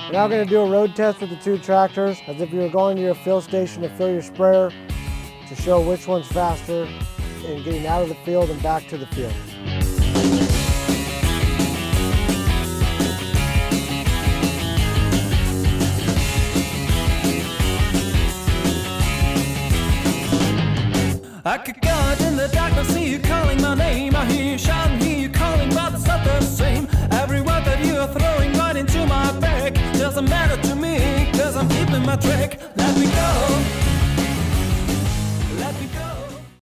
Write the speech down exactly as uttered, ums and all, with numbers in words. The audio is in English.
We're now going to do a road test with the two tractors as if you were going to your fill station to fill your sprayer to show which one's faster in getting out of the field and back to the field. I could go out in the darkness, see you calling my name. I hear you shouting, hear you calling, but it's not the same. Every word that you are throwing right into my back doesn't matter to me, cause I'm keeping my track.